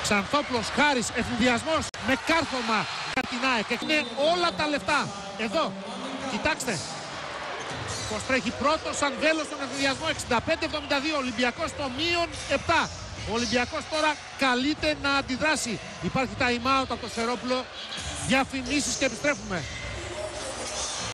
Ξανθόπλος, Χάρης, ευθυνδιασμός με κάρφωμα για την ΑΕΚ. Είναι όλα τα λεφτά. Εδώ, κοιτάξτε. Πως τρέχει πρώτος Ανδέλος στον ευθυνδιασμό, 65-72, Ολυμπιακός στο μείον 7. Ο Ολυμπιακός τώρα καλείται να αντιδράσει. Υπάρχει time out από το Σφερόπουλο. Διαφημίσεις και επιστρέφουμε.